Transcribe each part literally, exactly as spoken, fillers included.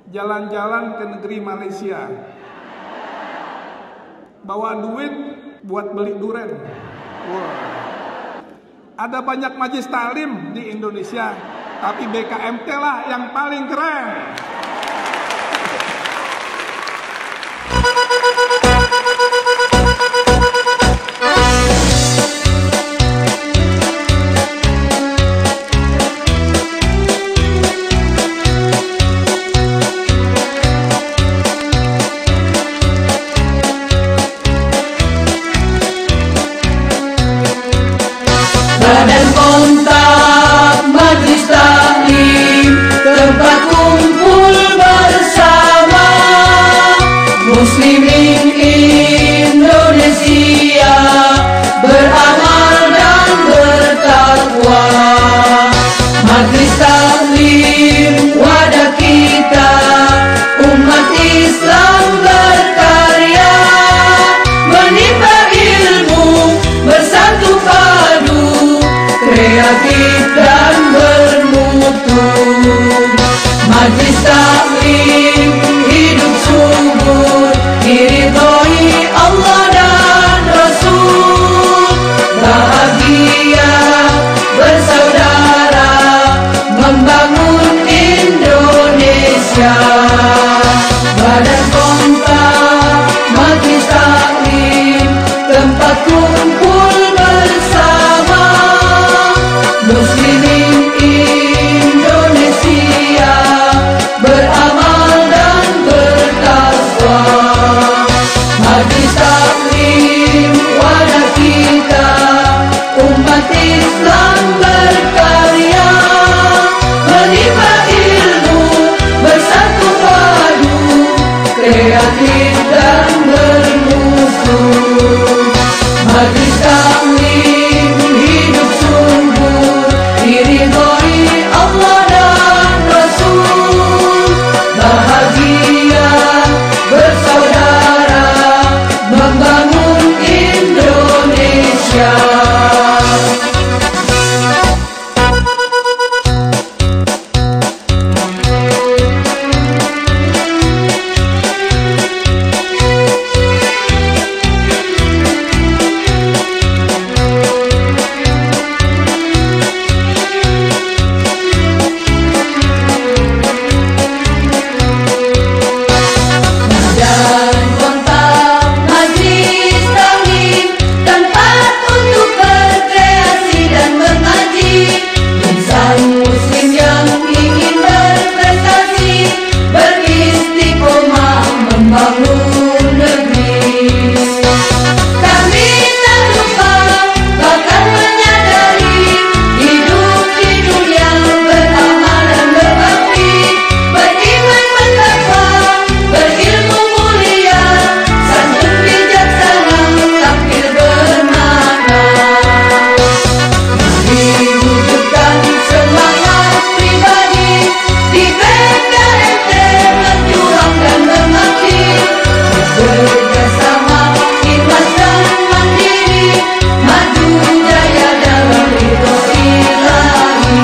jalan-jalan ke negeri Malaysia, bawa duit buat beli duren. Wow. Ada banyak majelis taklim di Indonesia, tapi B K M T lah yang paling keren. Badan kontak majelis taklim, tempat kumpul bersama muslimin Indonesia, beramal dan bertakwa. Majelis taklim wadah kita, umat Islam berkarya, menimba ilmu bersatu padu, kreatif dan bermutu. Majelis taklim hidup subur, diridhoi Allah dan Rasul, bahagia bersaudara membangun Indonesia. Badan kontak majelis taklim, tempat kumpul bersama muslimin Indonesia, beramal dan bertakwa. Majelis taklim wadah kita, umat Islam berkarya, menimba ilmu bersatu padu, kreatif dan bermutu. Majelis taklim hidup subur, diridhoi Allah dan Rasul, bahagia bersaudara membangun Indonesia. Badan kontak majelis taklim, tempat untuk berkreasi dan mengaji. Insan muslim yang ingin berprestasi, beristiqomah membangun negeri. Kami tak lupa, bahkan menyadari, hidup di dunia beramal dan berbakti, beriman bertakwa, berilmu mulia, santun bijaksana, tampil bermakna. Mari wujudkan semangat pribadi, di B K M T berjuang dan berbakti, bekerjasama ikhlas dan mandiri, maju jaya dalam ridho ilahi.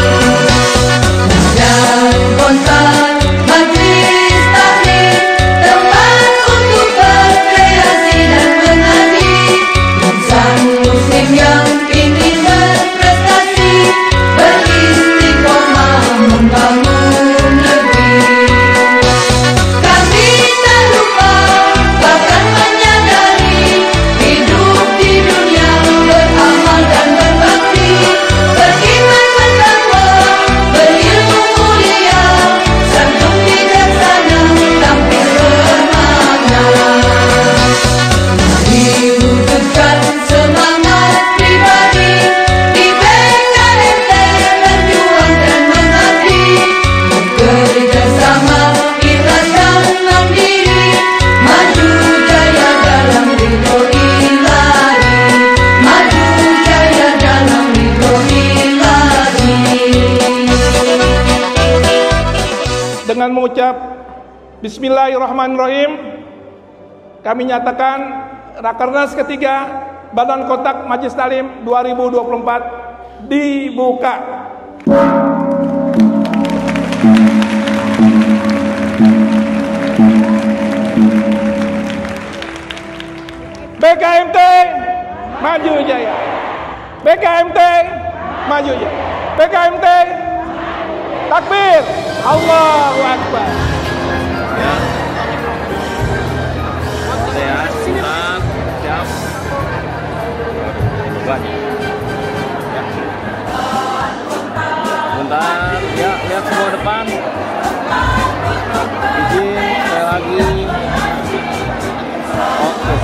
Badan kontak majelis taklim, tempat untuk berkreasi dan mengaji. Insan muslim yang ingin berprestasi, beristiqomah membangun negeri. Kami tak lupa, bahkan menyadari, hidup di dunia beramal dan berbakti, beriman bertakwa, berilmu mulia, santun bijaksana, tampil bermakna. Mari wujudkan semangat pribadi, di B K M T berjuang dan mengabdi, bekerjasama ikhlas dan mandiri, maju jaya dalam ridho ilahi, maju jaya dalam ridho ilahi. Dengan mengucap Bismillahirrahmanirrahim, kami nyatakan Rakernas ketiga Badan Kontak Majelis Taklim dua ribu dua puluh empat dibuka. maju jaya. B K M T maju jaya. B K M T takbir, Allahu Akbar. Ya. Ya, siap, siap. Buat. Ya. Bentar, ya, lihat semua depan. Izin, sekali lagi. Oke.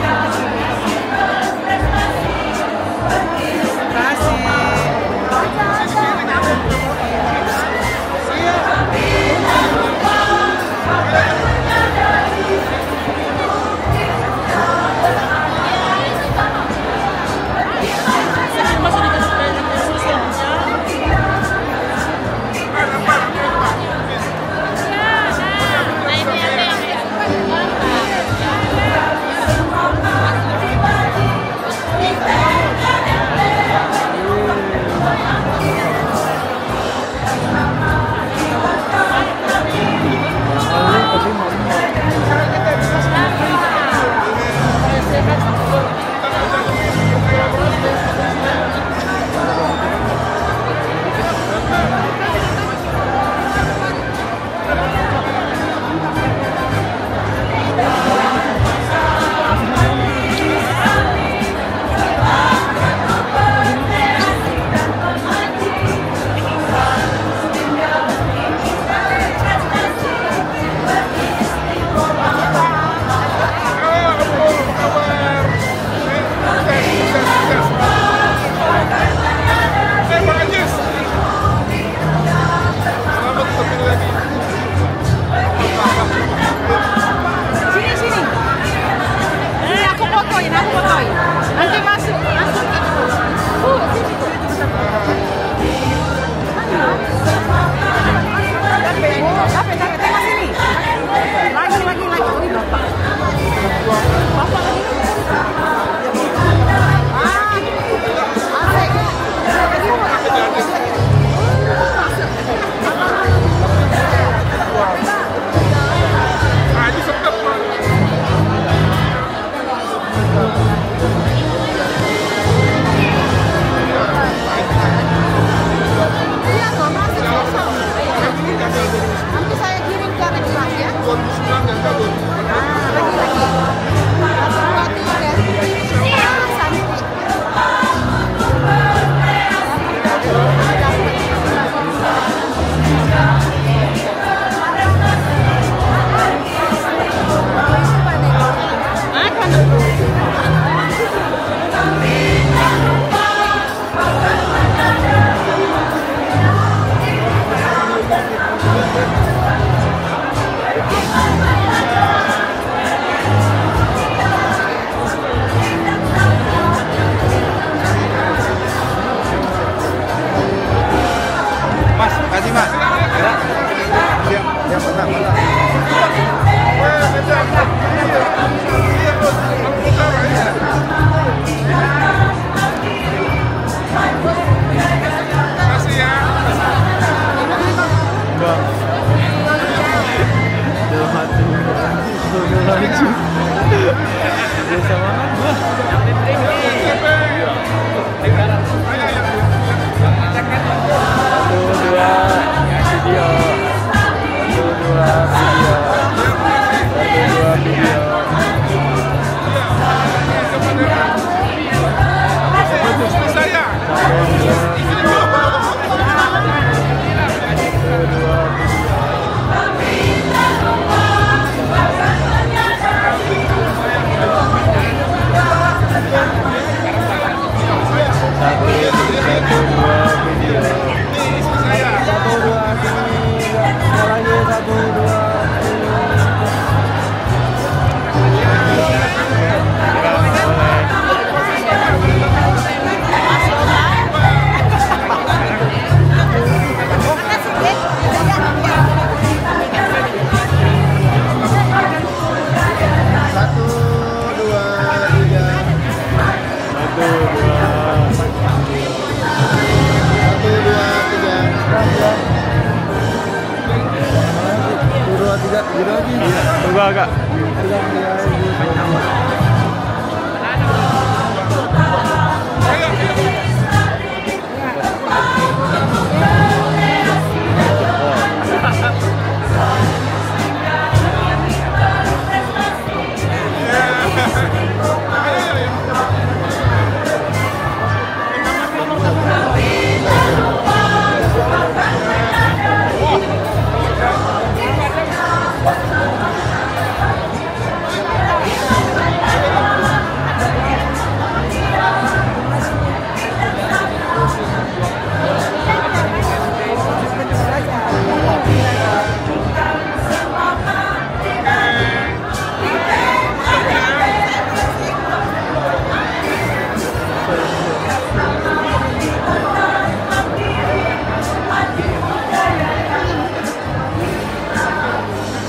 Tunggu agak.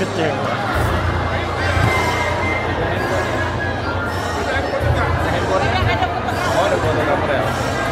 Kecewa. Oh, ada fotografer ya?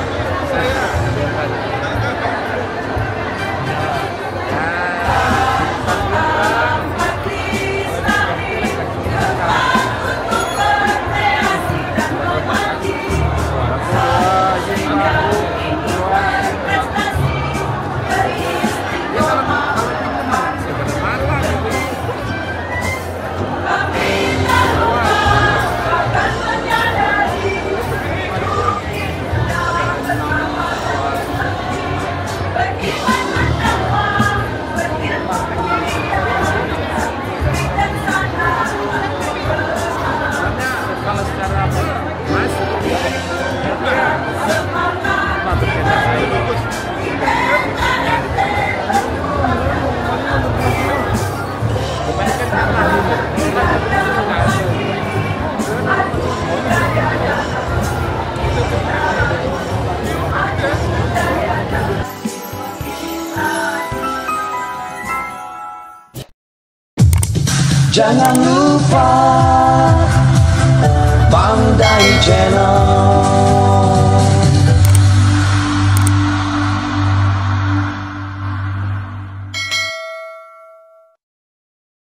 Kalau secara mas, jangan lupa Pandai Channel.